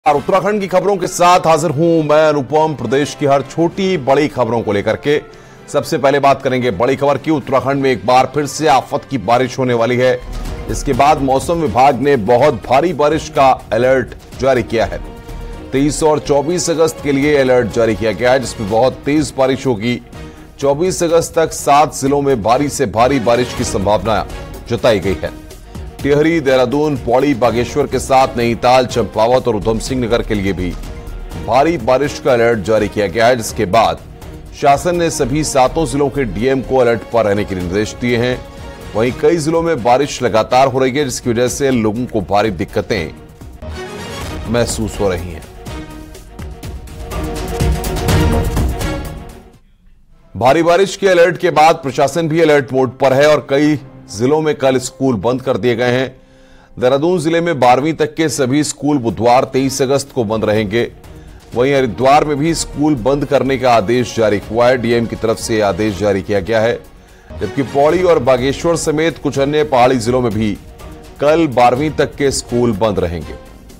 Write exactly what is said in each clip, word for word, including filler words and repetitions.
और उत्तराखंड की खबरों के साथ हाजिर हूं मैं अनुपम। प्रदेश की हर छोटी बड़ी खबरों को लेकर के सबसे पहले बात करेंगे बड़ी खबर की। उत्तराखंड में एक बार फिर से आफत की बारिश होने वाली है। इसके बाद मौसम विभाग ने बहुत भारी बारिश का अलर्ट जारी किया है। तेईस और चौबीस अगस्त के लिए अलर्ट जारी किया गया है, जिसमें बहुत तेज बारिश होगी। चौबीस अगस्त तक सात जिलों में भारी से भारी बारिश की संभावना जताई गई है। टिहरी, देहरादून, पौड़ी, बागेश्वर के साथ नैनीताल, चंपावत और उधम सिंह नगर के लिए भी भारी बारिश का अलर्ट जारी किया गया है, जिसके बाद शासन ने सभी सातों जिलों के डीएम को अलर्ट पर रहने के निर्देश दिए हैं। वहीं कई जिलों में बारिश लगातार हो रही है, जिसकी वजह से लोगों को भारी दिक्कतें महसूस हो रही हैं। भारी बारिश के अलर्ट के बाद प्रशासन भी अलर्ट मोड पर है और कई जिलों में कल स्कूल बंद कर दिए गए हैं। देहरादून जिले में बारहवीं तक के सभी स्कूल बुधवार तेईस अगस्त को बंद रहेंगे। वहीं हरिद्वार में भी स्कूल बंद करने का आदेश जारी हुआ है। डीएम की तरफ से आदेश जारी किया गया है, जबकि पौड़ी और बागेश्वर समेत कुछ अन्य पहाड़ी जिलों में भी कल बारहवीं तक के स्कूल बंद रहेंगे।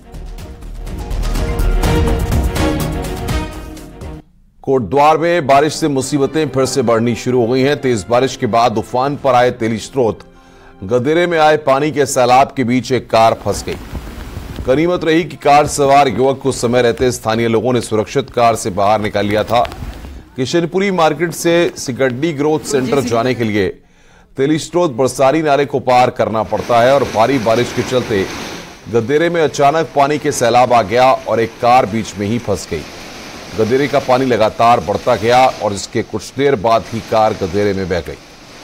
कोटद्वार में बारिश से मुसीबतें फिर से बढ़नी शुरू हो गई हैं। तेज बारिश के बाद उफान पर आए तेली स्रोत गदेरे में आए पानी के सैलाब के बीच एक कार फंस गई। गनीमत रही कि कार सवार युवक को समय रहते स्थानीय लोगों ने सुरक्षित कार से बाहर निकाल लिया था। किशनपुरी मार्केट से सिगड्डी ग्रोथ सेंटर जाने के लिए तेली स्रोत बरसारी नाले को पार करना पड़ता है और भारी बारिश के चलते गदेरे में अचानक पानी के सैलाब आ गया और एक कार बीच में ही फंस गई। गदेरे का पानी लगातार बढ़ता गया और इसके कुछ देर बाद ही कार गदेरे में बह गई।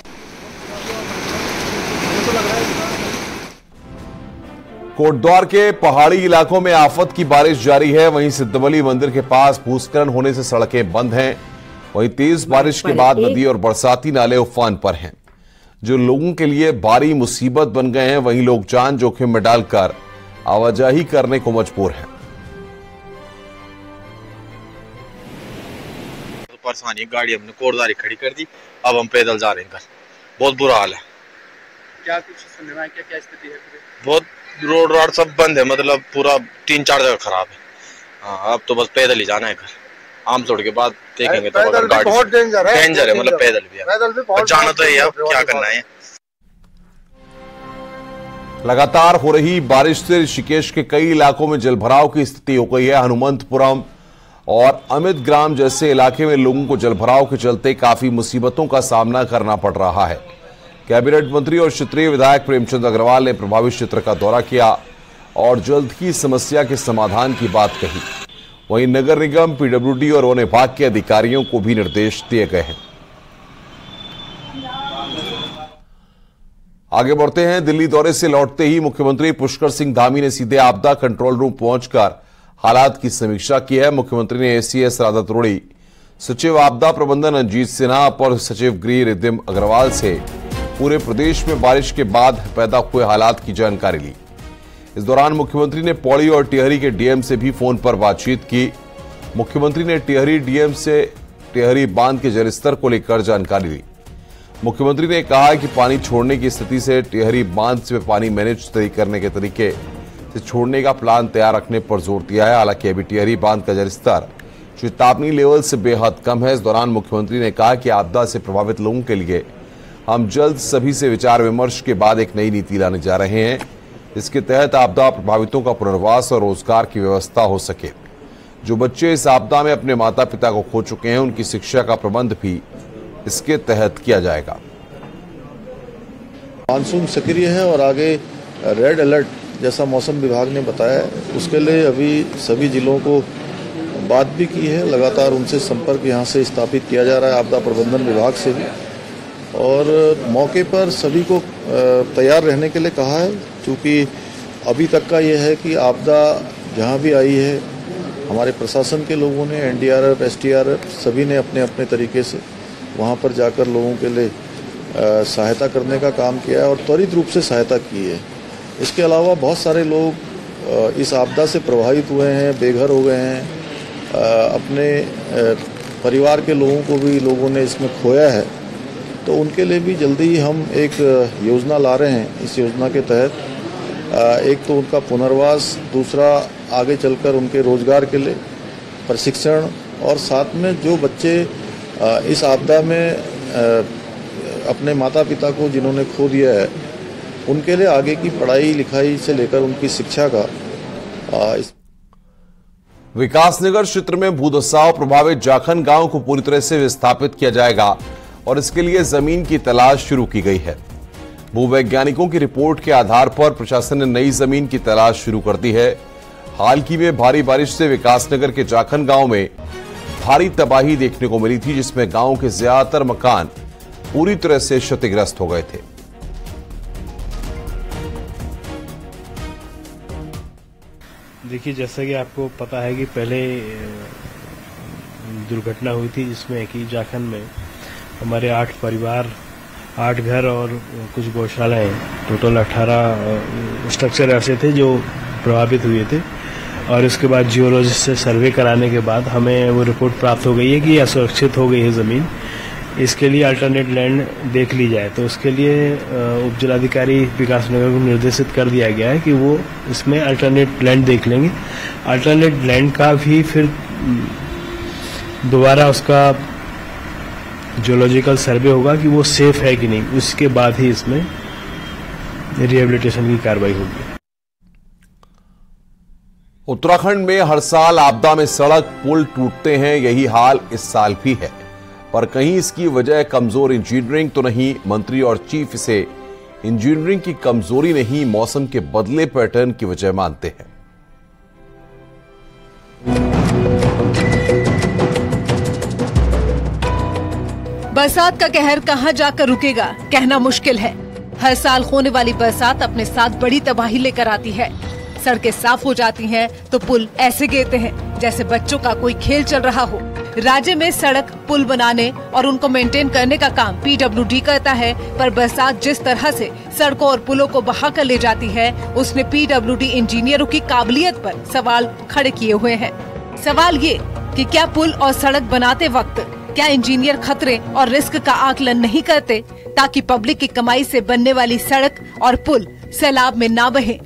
कोटद्वार के पहाड़ी इलाकों में आफत की बारिश जारी है। वहीं सिद्धबली मंदिर के पास भूस्खलन होने से सड़कें बंद हैं। वहीं तेज बारिश के बाद नदी और बरसाती नाले उफान पर हैं, जो लोगों के लिए भारी मुसीबत बन गए हैं। वहीं लोग जान जोखिम में डालकर आवाजाही करने को मजबूर हैं। परेशानी, गाड़ी हमने कोटद्वार खड़ी कर दी, अब हम पैदल जा रहे हैं घर। बहुत बुरा हाल है। क्या कुछ सुनने में क्या क्या स्थिति है? बहुत रोड रोड सब बंद है, मतलब पूरा तीन चार जगह खराब है। हाँ, अब तो बस पैदल ही जाना है घर। आम तोड़ के बाद देखेंगे तो अगर गाड़ी बहुत डेंजर है, डेंजर है मतलब पैदल भी है, पैदल भी बहुत जाना तो है। अब क्या करना है। लगातार हो रही बारिश से ऋषिकेश के कई इलाकों में जलभराव की स्थिति हो गई है। हनुमंतपुरम और अमित ग्राम जैसे इलाके में लोगों को जलभराव के चलते काफी मुसीबतों का सामना करना पड़ रहा है। कैबिनेट मंत्री और क्षेत्रीय विधायक प्रेमचंद अग्रवाल ने प्रभावित क्षेत्र का दौरा किया और जल्द ही समस्या के समाधान की बात कही। वहीं नगर निगम, पीडब्ल्यूडी और वन विभाग के अधिकारियों को भी निर्देश दिए गए हैं। आगे बढ़ते हैं। दिल्ली दौरे से लौटते ही मुख्यमंत्री पुष्कर सिंह धामी ने सीधे आपदा कंट्रोल रूम पहुंचकर हालात की समीक्षा की है। मुख्यमंत्री ने एसीएस राधा त्रोड़ी, सचिव आपदा प्रबंधन अजीत सिन्हा, अपर सचिव गृह रिद्धिम अग्रवाल से पूरे प्रदेश में बारिश के बाद पैदा हुए हालात की जानकारी ली। इस दौरान मुख्यमंत्री ने पौड़ी और टिहरी के डीएम से भी फोन पर बातचीत की। मुख्यमंत्री ने टिहरी डीएम से टिहरी बांध के जलस्तर को लेकर जानकारी ली। मुख्यमंत्री ने कहा कि पानी छोड़ने की स्थिति से टिहरी बांध से पानी मैनेज करने के तरीके से छोड़ने का प्लान तैयार रखने पर जोर दिया है। हालांकि अभी टिहरी बांध का जलस्तर चेतावनी लेवल से बेहद कम है। इस दौरान मुख्यमंत्री ने कहा कि आपदा से प्रभावित लोगों के लिए हम जल्द सभी से विचार विमर्श के बाद एक नई नीति लाने जा रहे हैं। इसके तहत आपदा प्रभावितों का पुनर्वास और रोजगार की व्यवस्था हो सके। जो बच्चे इस आपदा में अपने माता पिता को खो चुके हैं, उनकी शिक्षा का प्रबंध भी इसके तहत किया जाएगा। मानसून सक्रिय है और आगे रेड अलर्ट जैसा मौसम विभाग ने बताया, उसके लिए अभी सभी जिलों को बात भी की है। लगातार उनसे संपर्क यहाँ से स्थापित किया जा रहा है, आपदा प्रबंधन विभाग से भी, और मौके पर सभी को तैयार रहने के लिए कहा है। क्योंकि अभी तक का ये है कि आपदा जहाँ भी आई है, हमारे प्रशासन के लोगों ने, एनडीआरएफ, एसडीआरएफ, सभी ने अपने अपने तरीके से वहाँ पर जाकर लोगों के लिए सहायता करने का काम किया है और त्वरित रूप से सहायता की है। इसके अलावा बहुत सारे लोग इस आपदा से प्रभावित हुए हैं, बेघर हो गए हैं, अपने परिवार के लोगों को भी लोगों ने इसमें खोया है, तो उनके लिए भी जल्दी ही हम एक योजना ला रहे हैं। इस योजना के तहत एक तो उनका पुनर्वास, दूसरा आगे चलकर उनके रोजगार के लिए प्रशिक्षण, और साथ में जो बच्चे इस आपदा में अपने माता पिता को जिन्होंने खो दिया है, उनके लिए आगे की पढ़ाई लिखाई से लेकर उनकी शिक्षा का इस विकासनगर क्षेत्र में भूधसाव प्रभावित जाखन गांव को पूरी तरह से विस्थापित किया जाएगा और इसके लिए जमीन की तलाश शुरू की गई है। भूवैज्ञानिकों की रिपोर्ट के आधार पर प्रशासन ने नई जमीन की तलाश शुरू कर दी है। हाल ही में भारी बारिश से विकासनगर के जाखन गांव में भारी तबाही देखने को मिली थी, जिसमें गांव के ज्यादातर मकान पूरी तरह से क्षतिग्रस्त हो गए थे। देखिए, जैसा कि आपको पता है कि पहले दुर्घटना हुई थी जिसमें कि जाखन में हमारे आठ परिवार, आठ घर और कुछ गौशालाएं, टोटल अठारह स्ट्रक्चर ऐसे थे जो प्रभावित हुए थे। और इसके बाद जियोलॉजिस्ट से सर्वे कराने के बाद हमें वो रिपोर्ट प्राप्त हो गई है कि असुरक्षित हो गई है ज़मीन, इसके लिए अल्टरनेट लैंड देख ली जाए। तो उसके लिए उप जिलाधिकारी विकासनगर को निर्देशित कर दिया गया है कि वो इसमें अल्टरनेट लैंड देख लेंगे। अल्टरनेट लैंड का भी फिर दोबारा उसका जियोलॉजिकल सर्वे होगा कि वो सेफ है कि नहीं, उसके बाद ही इसमें रिहेबिलिटेशन की कार्रवाई होगी। उत्तराखंड में हर साल आपदा में सड़क पुल टूटते हैं, यही हाल इस साल भी है। पर कहीं इसकी वजह कमजोर इंजीनियरिंग तो नहीं। मंत्री और चीफ इसे इंजीनियरिंग की कमजोरी नहीं, मौसम के बदले पैटर्न की वजह मानते हैं। बरसात का कहर कहां जाकर रुकेगा, कहना मुश्किल है। हर साल होने वाली बरसात अपने साथ बड़ी तबाही लेकर आती है। सड़कें साफ हो जाती हैं तो पुल ऐसे गिरते हैं जैसे बच्चों का कोई खेल चल रहा हो। राज्य में सड़क पुल बनाने और उनको मेंटेन करने का काम पी डब्ल्यू डी करता है, पर बरसात जिस तरह से सड़कों और पुलों को बहा कर ले जाती है, उसने पी डब्ल्यू डी इंजीनियरों की काबिलियत पर सवाल खड़े किए हुए हैं। सवाल ये कि क्या पुल और सड़क बनाते वक्त क्या इंजीनियर खतरे और रिस्क का आकलन नहीं करते ताकि पब्लिक की कमाई से बनने वाली सड़क और पुल सैलाब में ना बहे।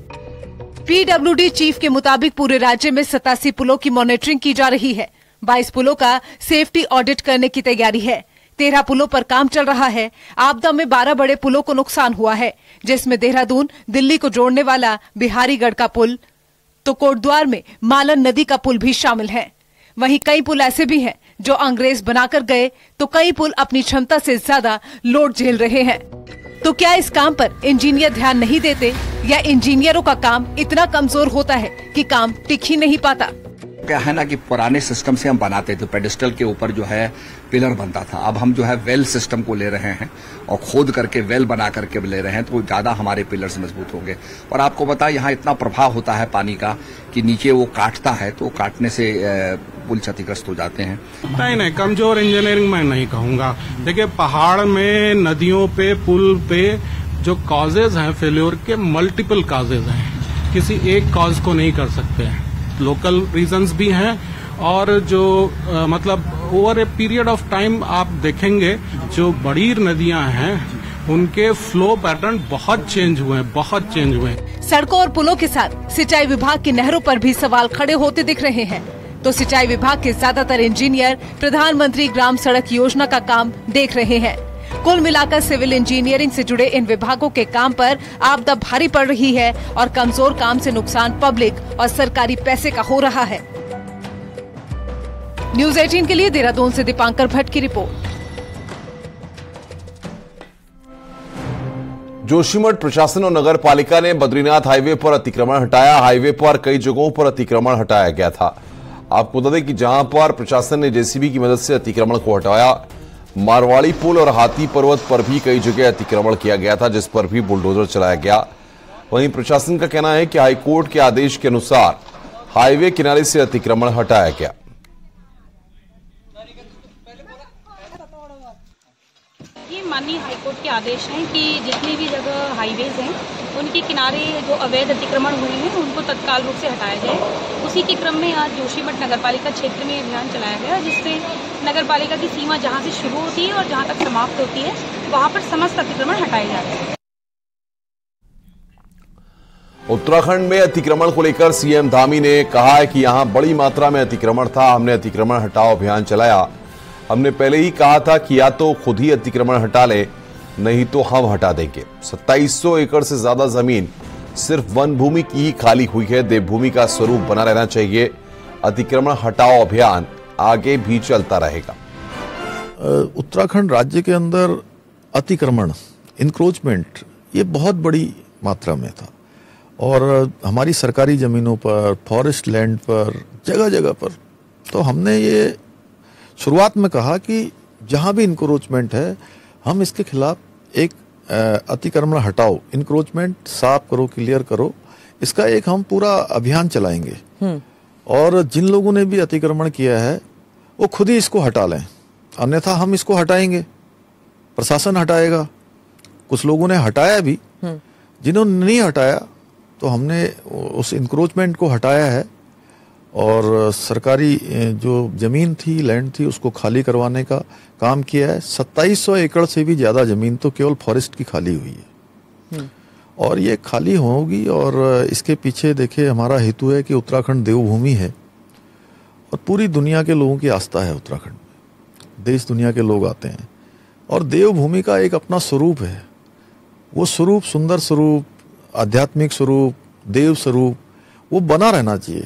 पी डब्ल्यू डी चीफ के मुताबिक पूरे राज्य में सतासी पुलों की मॉनिटरिंग की जा रही है। बाईस पुलों का सेफ्टी ऑडिट करने की तैयारी है। तेरह पुलों पर काम चल रहा है। आपदा में बारह बड़े पुलों को नुकसान हुआ है, जिसमें देहरादून दिल्ली को जोड़ने वाला बिहारीगढ़ का पुल, तो कोटद्वार में मालन नदी का पुल भी शामिल है। वहीं कई पुल ऐसे भी हैं जो अंग्रेज बनाकर गए, तो कई पुल अपनी क्षमता से ज्यादा लोड झेल रहे हैं। तो क्या इस काम पर इंजीनियर ध्यान नहीं देते या इंजीनियरों का काम इतना कमजोर होता है कि काम टिक ही नहीं पाता? क्या है ना कि पुराने सिस्टम से हम बनाते थे, पेडिस्टल के ऊपर जो है पिलर बनता था। अब हम जो है वेल सिस्टम को ले रहे हैं और खोद करके वेल बना करके ले रहे हैं, तो ज्यादा हमारे पिलर्स मजबूत होंगे। और आपको पता है यहाँ इतना प्रभाव होता है पानी का कि नीचे वो काटता है, तो काटने से पुल क्षतिग्रस्त हो जाते हैं। नहीं नहीं, कमजोर इंजीनियरिंग मैं नहीं कहूंगा। देखिए, पहाड़ में, नदियों पे, पुल पे जो कॉजेज हैं फेल्योर के, मल्टीपल कॉजेज हैं, किसी एक कॉज को नहीं कर सकते हैं। लोकल रीजंस भी हैं और जो आ, मतलब over a period of time आप देखेंगे जो बड़ी नदियां हैं उनके फ्लो पैटर्न बहुत चेंज हुए हैं, बहुत चेंज हुए हैं। सड़कों और पुलों के साथ सिंचाई विभाग की नहरों पर भी सवाल खड़े होते दिख रहे हैं। तो सिंचाई विभाग के ज्यादातर इंजीनियर प्रधानमंत्री ग्राम सड़क योजना का काम देख रहे हैं। कुल मिलाकर सिविल इंजीनियरिंग से जुड़े इन विभागों के काम पर आपदा भारी पड़ रही है और कमजोर काम से नुकसान पब्लिक और सरकारी पैसे का हो रहा है। न्यूज़ अठारह के लिए देहरादून से दीपांकर भट्ट की रिपोर्ट। जोशीमठ प्रशासन और नगर पालिका ने बद्रीनाथ हाईवे पर अतिक्रमण हटाया। हाईवे पर कई जगहों पर अतिक्रमण हटाया गया था। आपको बता दें कि जहां पर प्रशासन ने जे सी बी की मदद से अतिक्रमण को हटाया, मारवाड़ी पुल और हाथी पर्वत पर भी कई जगह अतिक्रमण किया गया था, जिस पर भी बुलडोजर चलाया गया। वहीं प्रशासन का कहना है कि हाईकोर्ट के आदेश के अनुसार हाईवे किनारे से अतिक्रमण हटाया गया। ये माननीय हाईकोर्ट के आदेश हैं कि जितनी भी जगह हाईवेज हैं उनके किनारे जो अवैध अतिक्रमण हुए हैं उनको तत्काल रूप से हटाया जाए। उसी के क्रम में आज जोशीमठ नगरपालिका क्षेत्र में अभियान चलाया गया, जिससे नगरपालिका की सीमा जहां से शुरू होती है और जहां तक समाप्त होती है वहां पर समस्त अतिक्रमण हटाए जा रहे हैं। उत्तराखंड में अतिक्रमण को लेकर सीएम धामी ने कहा है कि यहां बड़ी मात्रा में अतिक्रमण था। हमने अतिक्रमण हटाओ अभियान चलाया। हमने पहले ही कहा था कि या तो खुद ही अतिक्रमण हटा ले, नहीं तो हम हटा देंगे। सत्ताईस सौ एकड़ से ज्यादा जमीन सिर्फ वन भूमि की ही खाली हुई है। देवभूमि का स्वरूप बना रहना चाहिए। अतिक्रमण हटाओ अभियान आगे भी चलता रहेगा। उत्तराखंड राज्य के अंदर अतिक्रमण, इंक्रोचमेंट, ये बहुत बड़ी मात्रा में था और हमारी सरकारी जमीनों पर, फॉरेस्ट लैंड पर, जगह जगह पर। तो हमने ये शुरुआत में कहा कि जहां भी इंक्रोचमेंट है हम इसके खिलाफ एक अतिक्रमण हटाओ, इंक्रोचमेंट साफ करो, क्लियर करो, इसका एक हम पूरा अभियान चलाएंगे। और जिन लोगों ने भी अतिक्रमण किया है वो खुद ही इसको हटा लें, अन्यथा हम इसको हटाएंगे, प्रशासन हटाएगा। कुछ लोगों ने हटाया भी, जिन्होंने नहीं हटाया तो हमने उस इंक्रोचमेंट को हटाया है और सरकारी जो जमीन थी, लैंड थी, उसको खाली करवाने का काम किया है। सत्ताईस सौ एकड़ से भी ज्यादा जमीन तो केवल फॉरेस्ट की खाली हुई है और ये खाली होगी। और इसके पीछे देखिए हमारा हेतु है कि उत्तराखंड देवभूमि है और पूरी दुनिया के लोगों की आस्था है उत्तराखंड में। देश दुनिया के लोग आते हैं और देवभूमि का एक अपना स्वरूप है। वो स्वरूप, सुंदर स्वरूप, आध्यात्मिक स्वरूप, देव स्वरूप, वो बना रहना चाहिए।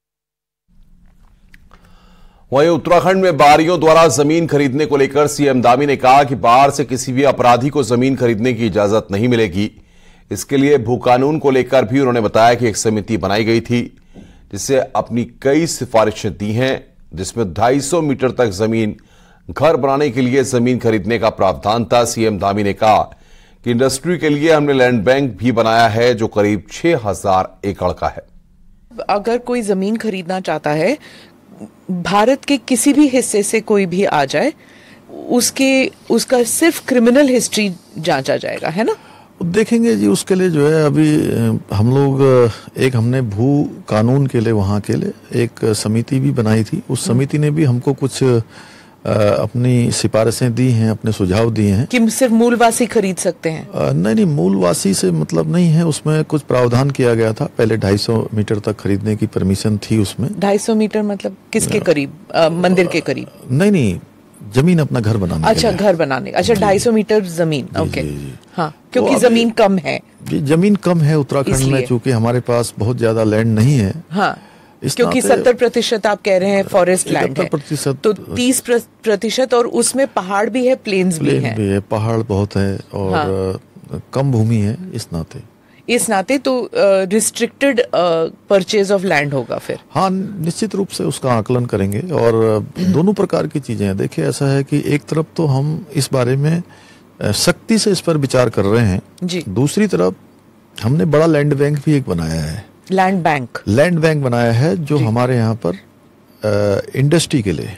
वहीं उत्तराखंड में बाहरियों द्वारा जमीन खरीदने को लेकर सीएम धामी ने कहा कि बाहर से किसी भी अपराधी को जमीन खरीदने की इजाजत नहीं मिलेगी। इसके लिए भू कानून को लेकर भी उन्होंने बताया कि एक समिति बनाई गई थी जिससे अपनी कई सिफारिशें दी हैं, जिसमें ढाई सौ मीटर तक जमीन घर बनाने के लिए जमीन खरीदने का प्रावधान था। सीएम धामी ने कहा कि इंडस्ट्री के लिए हमने लैंड बैंक भी बनाया है जो करीब छह हजार एकड़ का है। अगर कोई जमीन खरीदना चाहता है, भारत के किसी भी हिस्से से कोई भी आ जाए, उसके उसका सिर्फ क्रिमिनल हिस्ट्री जांचा जाएगा, है ना? देखेंगे जी, उसके लिए जो है अभी हम लोग एक हमने भू कानून के लिए वहाँ के लिए एक समिति भी बनाई थी। उस समिति ने भी हमको कुछ अपनी सिफारिशें दी हैं, अपने सुझाव दिए हैं कि सिर्फ मूलवासी खरीद सकते हैं। आ, नहीं नहीं, मूलवासी से मतलब नहीं है। उसमें कुछ प्रावधान किया गया था। पहले ढाई सौ मीटर तक खरीदने की परमिशन थी उसमें। ढाई सौ मीटर मतलब किसके करीब? आ, मंदिर के करीब? नहीं नहीं, जमीन अपना घर बनाने। अच्छा, घर बनाने। अच्छा, ढाई सौ मीटर जमीन। ओके, हाँ, क्योंकि जमीन कम है। जमीन कम है उत्तराखंड में, चूंकि हमारे पास बहुत ज्यादा लैंड नहीं है। हाँ, क्योंकि सत्तर प्रतिशत आप कह रहे हैं फॉरेस्ट लैंड है, तो तीस प्रतिशत और उसमें पहाड़ भी है, प्लेन्स भी हैं। भी है, पहाड़ बहुत है और हाँ। कम भूमि है। इस नाते इस नाते तो रिस्ट्रिक्टेड परचेज ऑफ लैंड होगा फिर। हाँ, निश्चित रूप से उसका आकलन करेंगे और दोनों प्रकार की चीजें हैं। देखिए, ऐसा है कि एक तरफ तो हम इस बारे में सख्ती से इस पर विचार कर रहे हैं जी। दूसरी तरफ हमने बड़ा लैंड बैंक भी एक बनाया है। लैंड बैंक लैंड बैंक बनाया है जो हमारे यहाँ पर आ, इंडस्ट्री के लिए।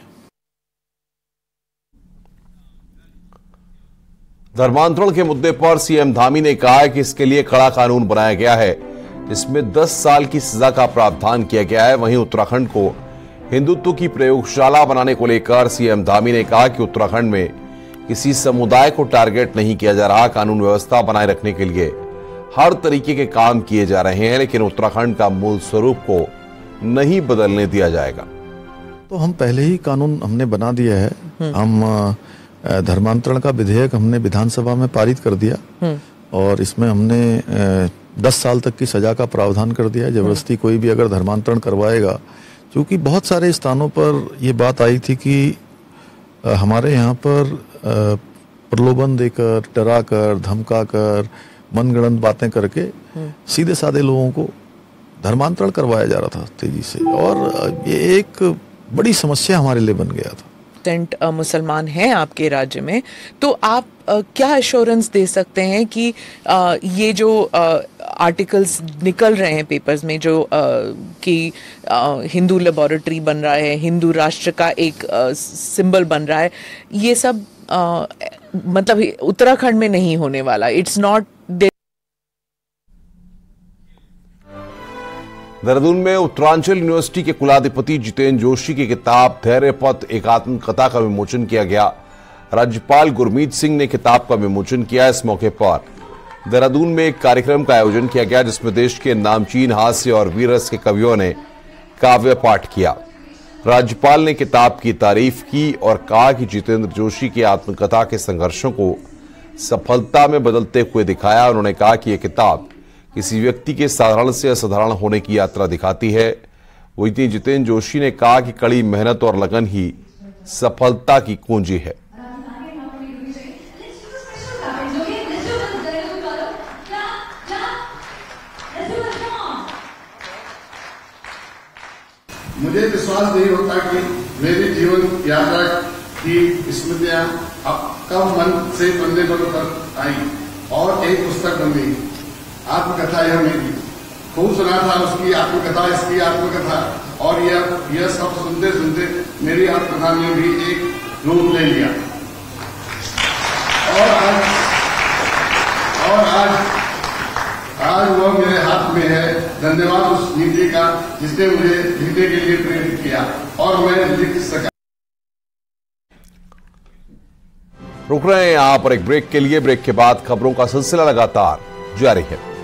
धर्मांतरण के मुद्दे पर सीएम धामी ने कहा है कि इसके लिए कड़ा कानून बनाया गया है जिसमें दस साल की सजा का प्रावधान किया गया है। वहीं उत्तराखंड को हिंदुत्व की प्रयोगशाला बनाने को लेकर सीएम धामी ने कहा कि उत्तराखंड में किसी समुदाय को टारगेट नहीं किया जा रहा। कानून व्यवस्था बनाए रखने के लिए हर तरीके के काम किए जा रहे हैं, लेकिन उत्तराखंड का मूल स्वरूप को नहीं बदलने दिया जाएगा। तो हम पहले ही कानून हमने बना दिया है। हम धर्मांतरण का विधेयक हमने विधानसभा में पारित कर दिया और इसमें हमने दस साल तक की सजा का प्रावधान कर दिया। जबरदस्ती कोई भी अगर धर्मांतरण करवाएगा, क्योंकि बहुत सारे स्थानों पर ये बात आई थी कि हमारे यहाँ पर प्रलोभन देकर, डराकर, धमकाकर, मनगढ़ंत बातें करके सीधे साधे लोगों को धर्मांतरण करवाया जा रहा था तेजी से, और ये एक बड़ी समस्या हमारे लिए बन गया था। टेंट मुसलमान हैं आपके राज्य में, तो आप आ, क्या एश्योरेंस दे सकते हैं कि आ, ये जो आर्टिकल्स निकल रहे हैं पेपर्स में जो आ, कि आ, हिंदू लेबोरेटरी बन रहा है, हिंदू राष्ट्र का एक आ, सिंबल बन रहा है, ये सब आ, मतलब उत्तराखंड में नहीं होने वाला? It's not. देहरादून में उत्तरांचल यूनिवर्सिटी के कुलाधिपति जितेंद्र जोशी की किताब धैर्य पथ एकात्म कथा का विमोचन किया गया। राज्यपाल गुरमीत सिंह ने किताब का विमोचन किया। इस मौके पर देहरादून में एक कार्यक्रम का आयोजन किया गया जिसमें देश के नामचीन हास्य और वीररस के कवियों ने काव्य पाठ किया। राज्यपाल ने किताब की तारीफ की और कहा कि जितेंद्र जोशी की आत्मकथा के संघर्षों को सफलता में बदलते हुए दिखाया। उन्होंने कहा कि यह किताब किसी व्यक्ति के साधारण से असाधारण होने की यात्रा दिखाती है। वहीं जितेंद्र जोशी ने कहा कि कड़ी मेहनत और लगन ही सफलता की कुंजी है। मुझे विश्वास नहीं होता कि मेरी जीवन यात्रा की स्मृतियां अब कब मन से पन्ने पर उतर आई और एक पुस्तक बन गई। आत्मकथा यह मेरी खूब सुना था, उसकी आत्मकथा, इसकी आत्मकथा, और यह यह सब सुनते सुनते मेरी आत्मकथा ने भी एक रूप ले लिया। और आज और आज आज वह मेरे हाथ में है। धन्यवाद उस नीति का जिसने मुझे लिखने के लिए प्रेरित किया और मैं लिख सका। रुक रहे हैं यहां पर एक ब्रेक के लिए। ब्रेक के बाद खबरों का सिलसिला लगातार जारी है।